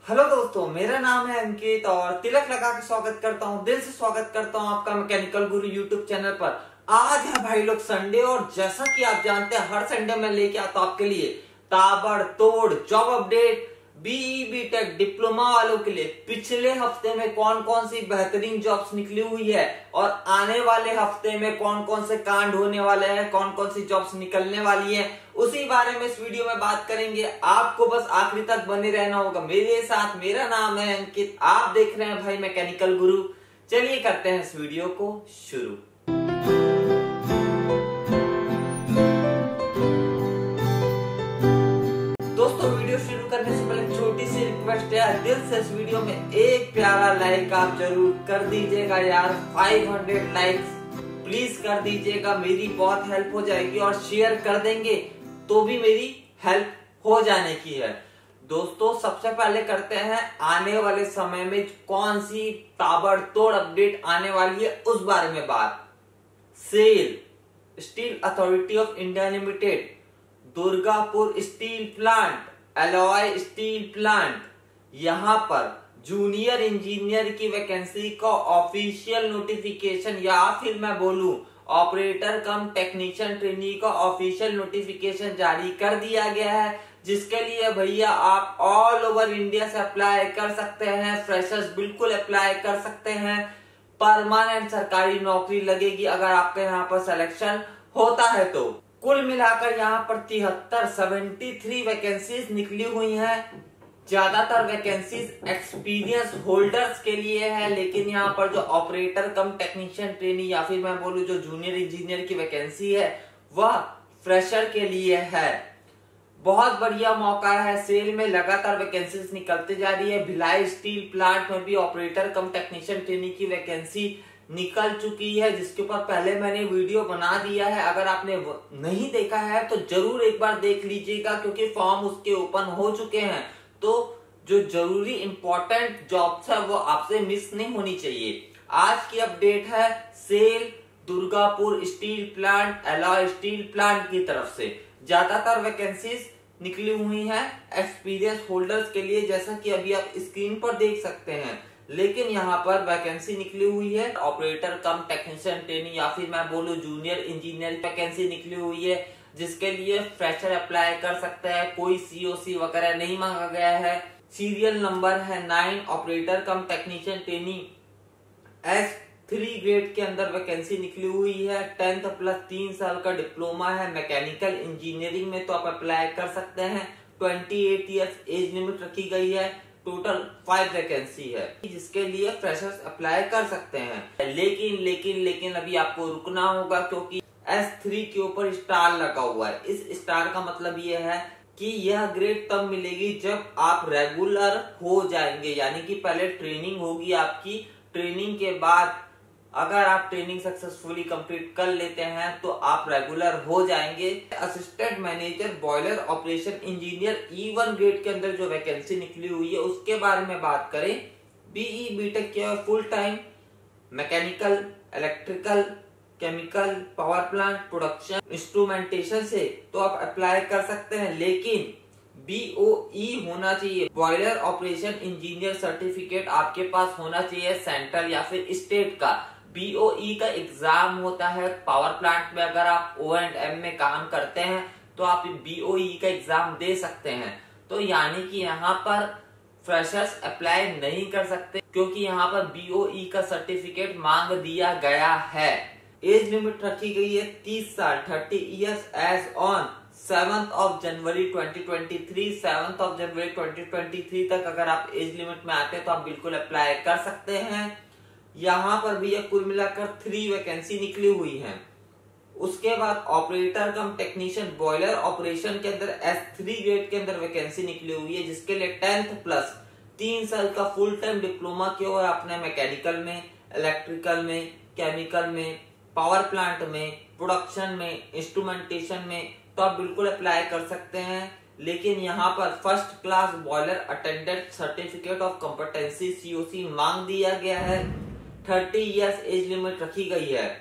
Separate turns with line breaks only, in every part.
Hello दोस्तों, मेरा नाम है अंकित और तिलक लगा के स्वागत करता हूँ, दिल से स्वागत करता हूँ आपका मैकेनिकल गुरु यूट्यूब चैनल पर। आज है भाई लोग संडे और जैसा कि आप जानते हैं हर संडे मैं लेके आता हूँ आपके लिए ताबड़तोड़ job update BE B Tech diploma वालों के लिए। पिछले हफ्ते में कौन कौन सी बेहतरीन जॉब्स निकली हुई है और आने वाले हफ्ते में कौन कौन से कांड होने वाले हैं, कौन कौन सी जॉब्स निकलने वाली है, उसी बारे में इस वीडियो में बात करेंगे। आपको बस आखिरी तक बने रहना होगा मेरे साथ। मेरा नाम है अंकित, आप देख रहे हैं भाई मैकेनिकल गुरु। चलिए करते हैं इस वीडियो को शुरू। दोस्तों, वीडियो शुरू करने से पहले छोटी सी रिक्वेस्ट है, दिल से इस वीडियो में एक प्यारा लाइक आप जरूर कर दीजिएगा यार। 500 लाइक्स प्लीज कर दीजिएगा, मेरी बहुत हेल्प हो जाएगी। और शेयर कर देंगे तो भी मेरी हेल्प हो जाने की है। दोस्तों, सबसे पहले करते हैं आने वाले समय में कौन सी ताबड़तोड़ अपडेट आने वाली है उस बारे में बात। SAIL Steel Authority of India Limited, Durgapur Steel Plant, Alloy Steel Plant, यहां पर जूनियर इंजीनियर की वैकेंसी का ऑफिशियल नोटिफिकेशन या फिर मैं बोलूं ऑपरेटर कम टेक्नीशियन ट्रेनी का ऑफिशियल नोटिफिकेशन जारी कर दिया गया है, जिसके लिए भैया आप ऑल ओवर इंडिया से अप्लाई कर सकते हैं। फ्रेशर्स बिल्कुल अप्लाई कर सकते हैं। परमानेंट सरकारी नौकरी लगेगी अगर आपके यहाँ पर सिलेक्शन होता है तो। कुल मिलाकर यहाँ पर 73 वैकेंसीज निकली हुई हैं। ज्यादातर वैकेंसीज एक्सपीरियंस होल्डर्स के लिए है, लेकिन यहाँ पर जो ऑपरेटर कम टेक्नीशियन ट्रेनी या फिर मैं बोलूं जो जूनियर इंजीनियर की वैकेंसी है वह फ्रेशर के लिए है। बहुत बढ़िया मौका है। सेल में लगातार वैकेंसीज निकलते जा रही है। भिलाई स्टील प्लांट में भी ऑपरेटर कम टेक्नीशियन ट्रेनी की वैकेंसी निकल चुकी है, जिसके ऊपर पहले मैंने वीडियो बना दिया है। अगर आपने नहीं देखा है तो जरूर एक बार देख लीजिएगा, क्योंकि फॉर्म उसके ओपन हो चुके हैं। तो जो जरूरी इंपॉर्टेंट जॉब्स है वो आपसे मिस नहीं होनी चाहिए। आज की अपडेट है SAIL Durgapur Steel Plant, Alloy Steel Plant की तरफ से ज्यादातर वैकेंसीज निकली हुई हैं एक्सपीरियंस होल्डर्स के लिए, जैसा कि अभी आप स्क्रीन पर देख सकते हैं। लेकिन यहाँ पर वैकेंसी निकली हुई है ऑपरेटर कम टेक्नीशियन ट्रेनी या फिर मैं बोलूं जूनियर इंजीनियर वैकेंसी निकली हुई है, जिसके लिए फ्रेशर अप्लाई कर सकते हैं। कोई सीओसी वगैरह नहीं मांगा गया है। सीरियल नंबर है 9। Operator cum technician trainee S3 grade के अंदर वैकेंसी निकली हुई है। 10th प्लस 3 साल का डिप्लोमा है। मैकेनिकल इंजीनियरिंग में तो आप अप्लाई कर सकते हैं। 28 ईयर्स एज लिमिट रखी गई है। टोटल 5 वैकेंसी है, जिसके लिए फ्रेशर्स अप्लाई कर सकते हैं। लेकिन अभी आपको रुकना होगा, क्योंकि S3 के ऊपर स्टार लगा हुआ है। इस स्टार का मतलब ये है कि यह ग्रेड तब मिलेगी जब आप रेगुलर हो जाएंगे, यानी कि पहले ट्रेनिंग होगी आपकी। ट्रेनिंग के बाद अगर आप ट्रेनिंग सक्सेसफुली कंप्लीट कर लेते हैं तो आप रेगुलर हो जाएंगे। Assistant manager boiler operation engineer E1 grade के अंदर जो वैकेंसी निकली हुई है उसके बारे में बात करें। बीई बीटेक किया full time mechanical, electrical, chemical, power plant, production, instrumentation से तो आप अप्लाई कर सकते हैं, लेकिन BOE होना चाहिए, बॉयलर ऑपरेशन इंजीनियर सर्टिफिकेट आपके पास होना चाहिए सेंट्रल या फिर स्टेट का। BOE का एग्जाम होता है पावर प्लांट में। अगर आप O&M में काम करते हैं तो आप BOE का एग्जाम दे सकते हैं। तो यानी कि यहाँ पर फ्रेशर्स अप्लाई नहीं कर सकते, क्योंकि यहाँ पर BOE का सर्टिफिकेट मांग दिया गया है। एज लिमिट रखी गई है 30 साल, 30 years age on 7th of January 2023। 7th of January 2023 तक अगर आप एज लिमिट में आते हैं तो आप बिल्कुल अप्लाई कर सकते हैं। यहाँ पर भी कुल मिलाकर 3 वैकेंसी निकली हुई हैं। उसके बाद operator cum technician boiler operation के अंदर S3 ग्रेड के अंदर वैकेंसी निकली हुई है, जिसके लिए 10th प्लस 3 साल का फुल टाइम डिप्लोमा किया हुआ है आपने मैकेनिकल में, इलेक्ट्रिकल में, केमिकल में, पावर प्लांट में, प्रोडक्शन में, इंस्ट्रूमेंटेशन में, तो आप बिल्कुल अप्लाई कर सकते हैं। लेकिन यहाँ पर first class boiler attendant certificate of competency COC मांग दिया गया है। 30 ईयर्स एज लिमिट रखी गई है।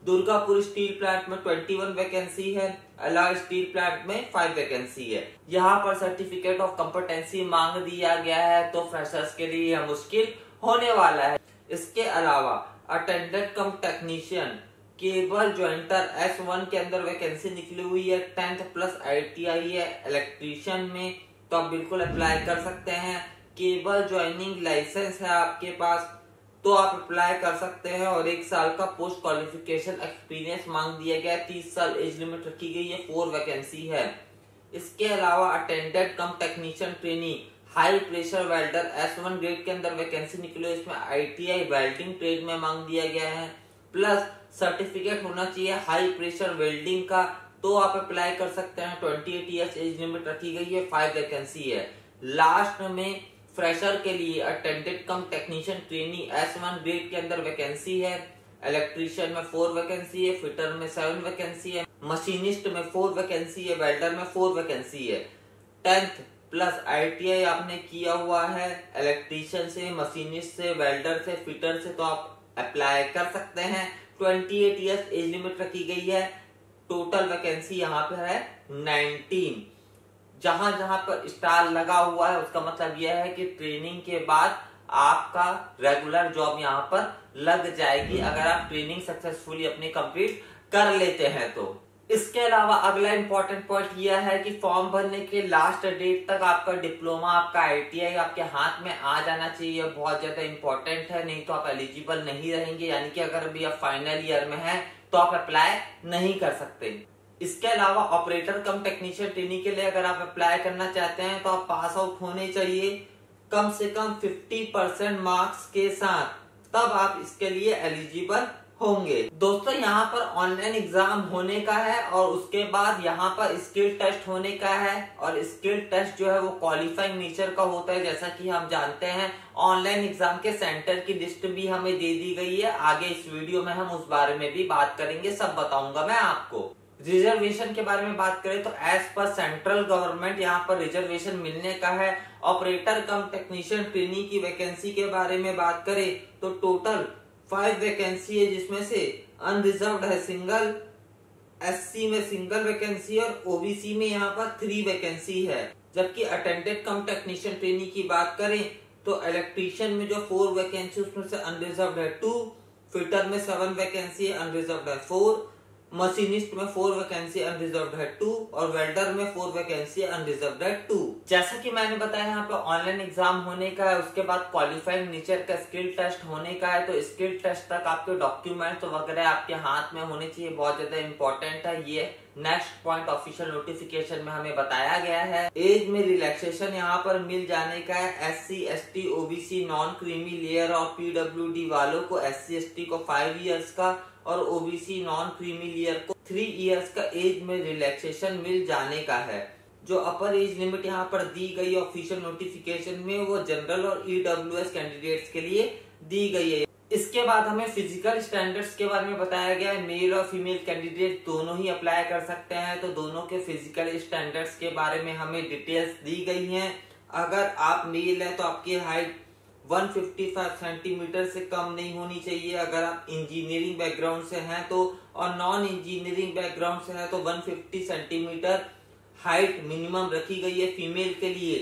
दुर्गापुर स्टील प्लांट में 21 वैकेंसी है, अलॉय स्टील प्लांट में 5 वैकेंसी है। यहाँ पर सर्टिफिकेट ऑफ कॉम्पिटेंसी मांग दिया गया है, तो फ्रेशर्स के लिए यह मुश्किल होने वाला है। इसके अलावा attendant cum technician cable jointer S1 के अंदर वैकेंसी निकली हुई है, 10th प्लस ITI है इलेक्ट्रीशियन में, तो आप बिल्कुल अप्लाई कर सकते हैं। केबल ज्वाइनिंग लाइसेंस है आपके पास तो आप अप्लाई कर सकते हैं, और 1 साल का पोस्ट क्वालिफिकेशन एक्सपीरियंस मांग दिया गया है, 30 साल एज लिमिट रखी गई है, 4 वैकेंसी है। इसके अलावा attendant cum technician trainee high pressure welder S1 grade के अंदर वैकेंसी निकली है, इसमें ITI वेल्डिंग ट्रेड में मांग दिया गया है, प्लस सर्टिफिकेट होना चाहिए हाई प्रेशर वेल्डिंग का, तो आप अप्लाई कर सकते हैं। 28 ईयर्स एज लिमिट रखी गई है, 5 वैकेंसी है। लास्ट में फ्रेशर के लिए attendant cum technician trainee S1 grade के अंदर वैकेंसी है, इलेक्ट्रीशियन में 4 वैकेंसी है, फिटर में 7 वैकेंसी है, मशीनिस्ट में 4 वैकेंसी है, वेल्डर में 4 वैकेंसी है। 10th प्लस ITI आपने किया हुआ है इलेक्ट्रीशियन से, मशीनिस्ट से, वेल्डर से, फिटर से, तो आप अप्लाई कर सकते हैं। 28 ईयर्स एज लिमिट रखी गई है। टोटल वैकेंसी यहाँ पे है 19। जहां जहां पर स्टार लगा हुआ है उसका मतलब यह है कि ट्रेनिंग के बाद आपका रेगुलर जॉब यहाँ पर लग जाएगी, अगर आप ट्रेनिंग सक्सेसफुली अपनी कंप्लीट कर लेते हैं तो। इसके अलावा अगला इंपॉर्टेंट पॉइंट यह है कि फॉर्म भरने के लास्ट डेट तक आपका डिप्लोमा, आपका ITI आपके हाथ में आ जाना चाहिए, बहुत ज्यादा इंपॉर्टेंट है, नहीं तो आप एलिजिबल नहीं रहेंगे। यानी कि अगर अभी आप फाइनल ईयर में हैं तो आप अप्लाई नहीं कर सकते। इसके अलावा ऑपरेटर कम टेक्नीशियन ट्रेनिंग के लिए अगर आप अप्लाई करना चाहते हैं तो आप पास आउट होने चाहिए कम से कम 50% मार्क्स के साथ, तब आप इसके लिए एलिजिबल होंगे। दोस्तों यहाँ पर ऑनलाइन एग्जाम होने का है, और उसके बाद यहाँ पर स्किल टेस्ट होने का है, और स्किल टेस्ट जो है वो क्वालिफाइंग नेचर का होता है। जैसा कि हम जानते हैं ऑनलाइन एग्जाम के सेंटर की लिस्ट भी हमें दे दी गई है, आगे इस वीडियो में हम उस बारे में भी बात करेंगे, सब बताऊंगा मैं आपको। रिजर्वेशन के बारे में बात करें तो एज पर सेंट्रल गवर्नमेंट यहाँ पर रिजर्वेशन मिलने का है। ऑपरेटर कम टेक्नीशियन ट्रेनी की वैकेंसी के बारे में बात करें तो टोटल 5 वैकेंसी है, जिसमें से अनरिजर्व्ड है सिंगल, SC में सिंगल वैकेंसी और OBC में यहाँ पर 3 वैकेंसी है। जबकि अटेंडेंट कम टेक्नीशियन ट्रेनी की बात करें तो इलेक्ट्रीशियन में जो 4 वैकेंसी उसमें से अनरिजर्व्ड है 2, फिटर में 7 वैकेंसी है, अनरिजर्व्ड है 4, मशीनिस्ट में 4 वैकेंसी अनरिजर्व्ड है 2, और वेल्डर में 4 वैकेंसी अनरिजर्व्ड है 2। जैसा कि मैंने बताया यहाँ पे ऑनलाइन एग्जाम होने का है, उसके बाद क्वालिफाइंग नेचर का स्किल टेस्ट होने का है, तो स्किल टेस्ट तक आपके डॉक्यूमेंट्स वगैरह आपके हाथ में होने चाहिए, बहुत ज्यादा इंपॉर्टेंट है। ये नेक्स्ट पॉइंट ऑफिशियल नोटिफिकेशन में हमें बताया गया है। एज में रिलैक्सेशन यहाँ पर मिल जाने का है। SC ST OBC non creamy layer और PWD वालों को, SC ST को 5 इयर्स का और OBC नॉन क्रीमी लेयर को 3 इयर्स का एज में रिलैक्सेशन मिल जाने का है। जो अपर एज लिमिट यहाँ पर दी गई ऑफिशियल नोटिफिकेशन में वो जनरल और EWS कैंडिडेट्स के लिए दी गई है। इसके बाद हमें फिजिकल स्टैंडर्ड्स के बारे में बताया गया है। मेल और फीमेल कैंडिडेट दोनों ही अप्लाई कर सकते हैं, तो दोनों के फिजिकल स्टैंडर्ड्स के बारे में हमें डिटेल्स दी गई हैं। अगर आप मेल है तो आपकी हाइट 155 सेंटीमीटर से कम नहीं होनी चाहिए, अगर आप इंजीनियरिंग बैकग्राउंड से हैं तो, और नॉन इंजीनियरिंग बैकग्राउंड से है तो 150 सेंटीमीटर हाइट मिनिमम रखी गई है। फीमेल के लिए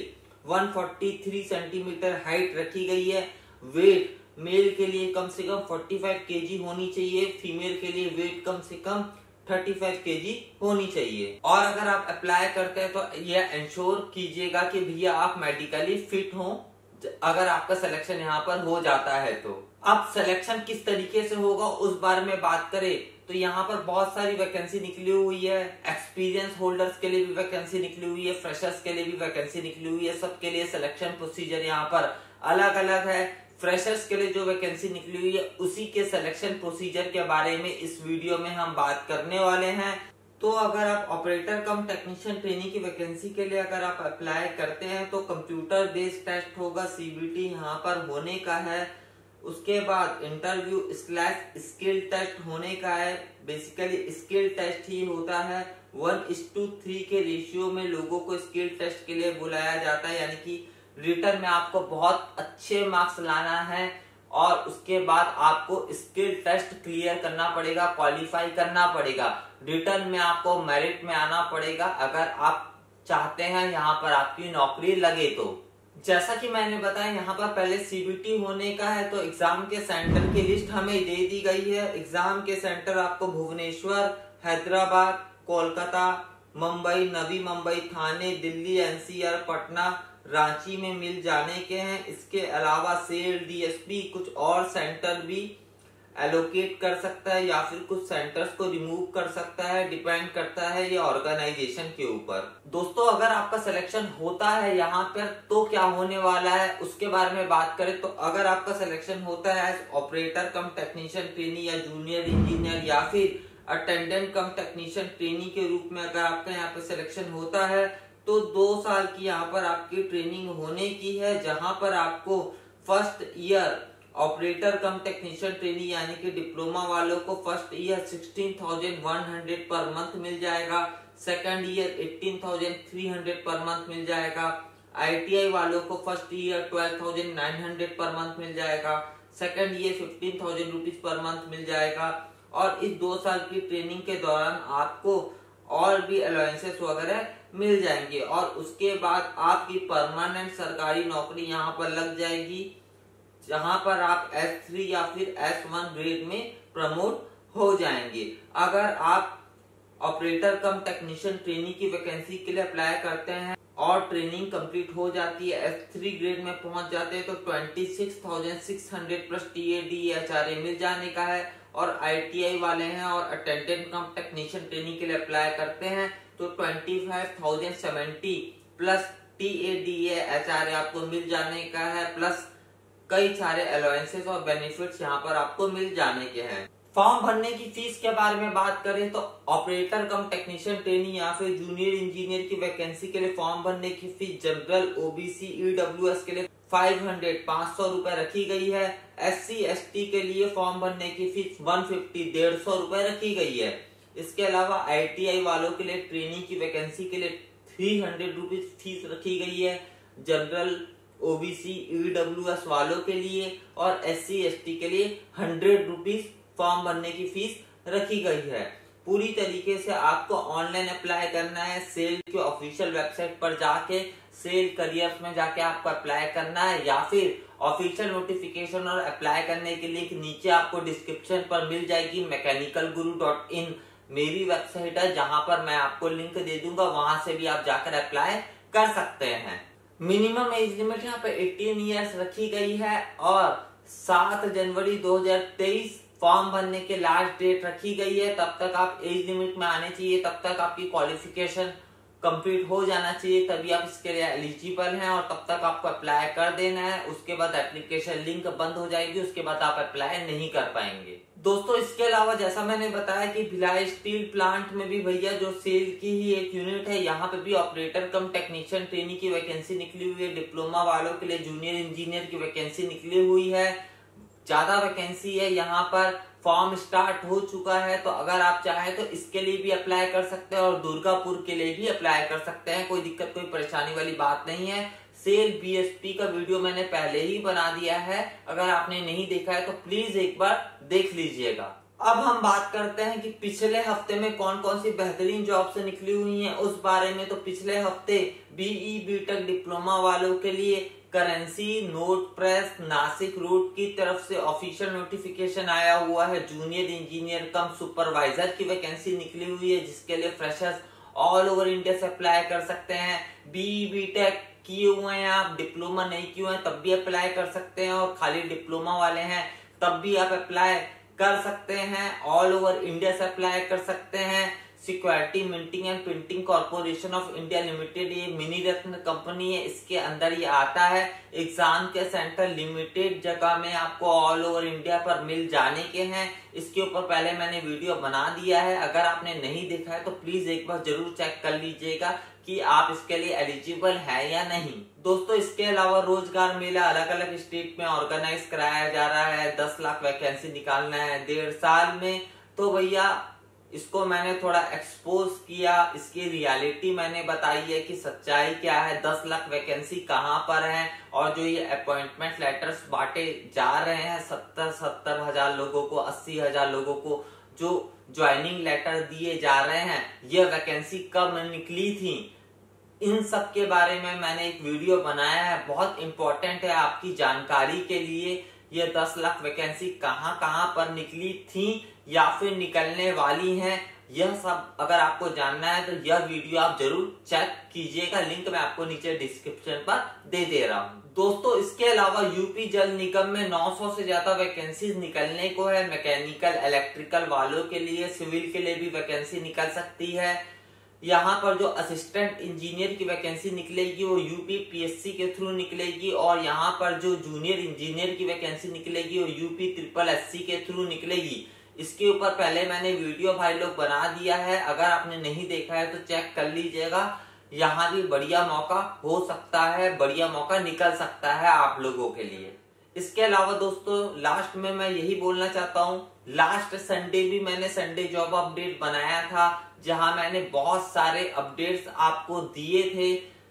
143 सेंटीमीटर हाइट रखी गई है। वेट मेल के लिए कम से कम 45 केजी होनी चाहिए, फीमेल के लिए वेट कम से कम 35 केजी होनी चाहिए। और अगर आप अप्लाई करते हैं तो यह इंश्योर कीजिएगा कि भैया आप मेडिकली फिट हो, अगर आपका सिलेक्शन यहाँ पर हो जाता है तो। अब सिलेक्शन किस तरीके से होगा उस बारे में बात करें तो यहाँ पर बहुत सारी वैकेंसी निकली हुई है। एक्सपीरियंस होल्डर्स के लिए भी वैकेंसी निकली हुई है, फ्रेशर्स के लिए भी वैकेंसी निकली हुई है। सबके लिए सिलेक्शन प्रोसीजर यहाँ पर अलग अलग है। फ्रेशर्स के लिए जो वैकेंसी निकली हुई है उसी के सिलेक्शन प्रोसीजर के बारे में इस वीडियो में हम बात करने वाले हैं। तो अगर आप ऑपरेटर कम टेक्नीशियन ट्रेनिंग की वैकेंसी के लिए अगर आप अप्लाई करते हैं तो कंप्यूटर बेस्ड टेस्ट होगा, CBT यहाँ पर होने का है। उसके बाद इंटरव्यू / स्किल टेस्ट होने का है। बेसिकली स्किल टेस्ट ही होता है, 1:3 के रेशियो में लोगों को स्किल टेस्ट के लिए बुलाया जाता है, यानी कि रिटर्न में आपको बहुत अच्छे मार्क्स लाना है और उसके बाद आपको स्किल टेस्ट क्लियर करना पड़ेगा, क्वालिफाई करना पड़ेगा। रिटर्न में आपको मेरिट में आना पड़ेगा अगर आप चाहते हैं यहाँ पर आपकी नौकरी लगे तो। जैसा कि मैंने बताया यहाँ पर पहले सीबीटी होने का है, तो एग्जाम के सेंटर की लिस्ट हमें दे दी गई है। एग्जाम के सेंटर आपको भुवनेश्वर, हैदराबाद, कोलकाता, मुंबई, नवी मुंबई, थाने, दिल्ली, एनसीआर, पटना, रांची में मिल जाने के हैं। इसके अलावा सेल, डीएसपी कुछ और सेंटर भी एलोकेट कर सकता है या फिर कुछ सेंटर्स को रिमूव कर सकता है, डिपेंड करता है ये ऑर्गेनाइजेशन के ऊपर। दोस्तों अगर आपका सिलेक्शन होता है यहाँ पर तो क्या होने वाला है उसके बारे में बात करें तो अगर आपका सिलेक्शन होता है as operator cum technician trainee या जूनियर इंजीनियर या फिर अटेंडेंट कम टेक्नीशियन ट्रेनी के रूप में अगर आपका यहाँ पे सिलेक्शन होता है तो 2 साल की यहाँ पर आपकी ट्रेनिंग होने की है, जहां पर आपको first year operator cum technician trainee यानी कि डिप्लोमा वालों को फर्स्ट ईयर 16,100 पर मंथ मिल जाएगा, सेकंड ईयर 18,300 पर मंथ मिल जाएगा, आईटीआई वालों को फर्स्ट ईयर 12,900 पर मंथ मिल जाएगा, second year 15,000 rupees per month मिल जाएगा। और इस 2 साल की ट्रेनिंग के दौरान आपको और भी अलाउंसेस वगैरह मिल जाएंगे और उसके बाद आपकी परमानेंट सरकारी नौकरी यहाँ पर लग जाएगी, जहां पर आप S3 या फिर S1 ग्रेड में प्रमोट हो जाएंगे। अगर आप ऑपरेटर कम टेक्नीशियन ट्रेनी की वैकेंसी के लिए अप्लाई करते हैं और ट्रेनिंग कंप्लीट हो जाती है, S3 ग्रेड में पहुंच जाते हैं तो 26,600 प्लस TAD HRA मिल जाने का है। और ITI वाले हैं और अटेंडेंट कम टेक्नीशियन ट्रेनिंग के लिए अप्लाई करते हैं तो 25,070 प्लस TAD HRA आपको मिल जाने का है, प्लस कई सारे अलाउंसेस और बेनिफिट्स यहाँ पर आपको मिल जाने के हैं। फॉर्म भरने की फीस के बारे में बात करें तो ऑपरेटर कम टेक्नीशियन ट्रेनी या फिर जूनियर इंजीनियर की वैकेंसी के लिए फॉर्म भरने की फीस जनरल, ओबीसी, ईडब्ल्यूएस के लिए 500 रुपए रखी गई है। SC ST के लिए फॉर्म भरने की फीस 150 रुपए रखी गई है। इसके अलावा ITI वालों के लिए ट्रेनी की वैकेंसी के लिए 300 रुपीज फीस रखी गई है, जनरल, ओबीसी, ईडब्ल्यूएस वालों के लिए और SC ST के लिए 100 रुपीज फॉर्म भरने की फीस रखी गई है। पूरी तरीके से आपको ऑनलाइन अप्लाई करना है, सेल के ऑफिशियल वेबसाइट पर जाके सेल करियर्स में जाके आपको अप्लाई करना है या फिर ऑफिशियल नोटिफिकेशन और अप्लाई करने के लिए नीचे आपको डिस्क्रिप्शन पर मिल जाएगी mechanicalguru.in मेरी वेबसाइट है, जहां पर मैं आपको लिंक दे दूंगा, वहां से भी आप जाकर अप्लाई कर सकते हैं। मिनिमम एज लिमिट यहाँ पे 18 ईयर्स रखी गई है और 7 जनवरी 2023 फॉर्म भरने के लास्ट डेट रखी गई है। तब तक आप एज लिमिट में आने चाहिए, तब तक आपकी क्वालिफिकेशन कंप्लीट हो जाना चाहिए, तभी आप इसके लिए एलिजिबल हैं और तब तक आपको अप्लाई कर देना है। उसके बाद एप्लीकेशन लिंक बंद हो जाएगी, उसके बाद आप अप्लाई नहीं कर पाएंगे। दोस्तों इसके अलावा जैसा मैंने बताया कि भिलाई स्टील प्लांट में भी भैया जो सेल की ही एक यूनिट है, यहाँ पे भी ऑपरेटर कम टेक्नीशियन ट्रेनी की वैकेंसी निकली हुई है। डिप्लोमा वालों के लिए जूनियर इंजीनियर की वैकेंसी निकली हुई है, ज्यादा वैकेंसी है। यहाँ पर फॉर्म स्टार्ट हो चुका है, तो अगर आप चाहें तो इसके लिए भी अप्लाई कर सकते हैं और दुर्गापुर के लिए भी अप्लाई कर सकते हैं। कोई दिक्कत, कोई परेशानी वाली बात नहीं है। सेल BSP का वीडियो मैंने पहले ही बना दिया है, अगर आपने नहीं देखा है तो प्लीज एक बार देख लीजिएगा। अब हम बात करते हैं कि पिछले हफ्ते में कौन कौन सी बेहतरीन जॉब्स निकली हुई हैं उस बारे में। तो पिछले हफ्ते BE BTech डिप्लोमा वालों के लिए Currency Note Press Nashik Road की तरफ से ऑफिशियल नोटिफिकेशन आया हुआ है। जूनियर इंजीनियर कम सुपरवाइजर की वैकेंसी निकली हुई है, जिसके लिए फ्रेशर्स ऑल ओवर इंडिया से अप्लाई कर सकते हैं। BE BTech किए हुए हैं आप, डिप्लोमा नहीं किए हैं तब भी अप्लाई कर सकते हैं और खाली डिप्लोमा वाले हैं तब भी आप अप्लाई कर सकते हैं। ऑल ओवर इंडिया से अप्लाई कर सकते हैं। Security Minting and Printing Corporation of India Limited, ये मिनी रत्न कंपनी है, इसके अंदर ये आता है। एग्जाम के सेंटर लिमिटेड जगह में आपको ऑल ओवर इंडिया पर मिल जाने के हैं। इसके ऊपर पहले मैंने वीडियो बना दिया है, अगर आपने नहीं देखा है तो प्लीज एक बार जरूर चेक कर लीजिएगा कि आप इसके लिए एलिजिबल है या नहीं। दोस्तों इसके अलावा रोजगार मेला अलग अलग स्टेट में ऑर्गेनाइज कराया जा रहा है। 10 लाख वैकेंसी निकालना है 1.5 साल में, तो भैया इसको मैंने थोड़ा एक्सपोज किया, इसकी रियलिटी मैंने बताई है कि सच्चाई क्या है, 10 लाख वैकेंसी कहां पर है, और जो ये अपॉइंटमेंट लेटर्स बांटे जा रहे हैं 70 हजार लोगों को, 80 हजार लोगों को जो ज्वाइनिंग लेटर दिए जा रहे हैं, ये वैकेंसी कब निकली थी, इन सब के बारे में मैंने एक वीडियो बनाया है। बहुत इंपॉर्टेंट है आपकी जानकारी के लिए। ये 10 लाख वैकेंसी कहां पर निकली थी या फिर निकलने वाली हैं, यह सब अगर आपको जानना है तो यह वीडियो आप जरूर चेक कीजिएगा। लिंक मैं आपको नीचे डिस्क्रिप्शन पर दे रहा हूं। दोस्तों इसके अलावा यूपी जल निगम में 900 से ज्यादा वैकेंसी निकलने को है। मैकेनिकल इलेक्ट्रिकल वालों के लिए, सिविल के लिए भी वैकेंसी निकल सकती है। यहाँ पर जो असिस्टेंट इंजीनियर की वैकेंसी निकलेगी वो यूपी पीएससी के थ्रू निकलेगी, और यहाँ पर जो जूनियर इंजीनियर की वैकेंसी निकलेगी वो यूपी SSSC के थ्रू निकलेगी। इसके ऊपर पहले मैंने वीडियो भाई लोग बना दिया है, अगर आपने नहीं देखा है तो चेक कर लीजिएगा। यहाँ भी बढ़िया मौका हो सकता है, बढ़िया मौका निकल सकता है आप लोगों के लिए। इसके अलावा दोस्तों लास्ट में मैं यही बोलना चाहता हूँ, लास्ट संडे भी मैंने संडे जॉब अपडेट बनाया था, जहां मैंने बहुत सारे अपडेट्स आपको दिए थे,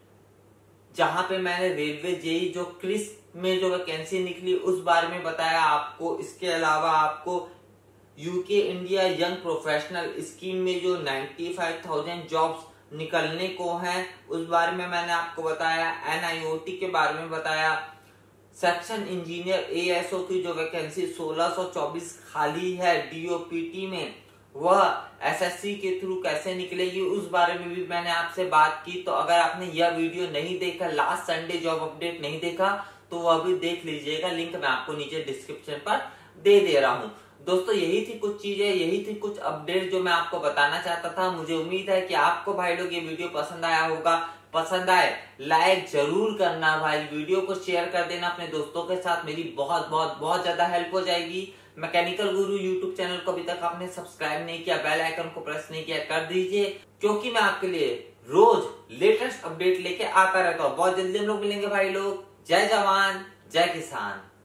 जहां पे मैंने रेलवे जेई जो क्रिस में जो वैकेंसी निकली उस बारे में बताया आपको। इसके अलावा आपको UK India young professional scheme में जो 95,000 जॉब्स निकलने को हैं उस बारे में मैंने आपको बताया। NIOT के बारे में बताया। सेक्शन इंजीनियर ASO की जो वैकेंसी 1624 खाली है DOPT में, वह SSC के थ्रू कैसे निकलेगी उस बारे में भी मैंने आपसे बात की। तो अगर आपने यह वीडियो नहीं देखा, लास्ट संडे जॉब अपडेट नहीं देखा, तो वह भी देख लीजिएगा। लिंक मैं आपको नीचे डिस्क्रिप्शन पर दे रहा हूं। दोस्तों यही थी कुछ चीजें, यही थी कुछ अपडेट जो मैं आपको बताना चाहता था। मुझे उम्मीद है कि आपको भाई लोग ये वीडियो पसंद आया होगा। पसंद आए लाइक जरूर करना भाई, वीडियो को शेयर कर देना अपने दोस्तों के साथ, मेरी बहुत ज्यादा हेल्प हो जाएगी। मैकेनिकल गुरु यूट्यूब चैनल को अभी तक आपने सब्सक्राइब नहीं किया, बेल आइकन को प्रेस नहीं किया, कर दीजिए, क्योंकि मैं आपके लिए रोज लेटेस्ट अपडेट लेके आता रहता हूँ। बहुत जल्दी हम लोग मिलेंगे भाई लोग। जय जवान जय किसान।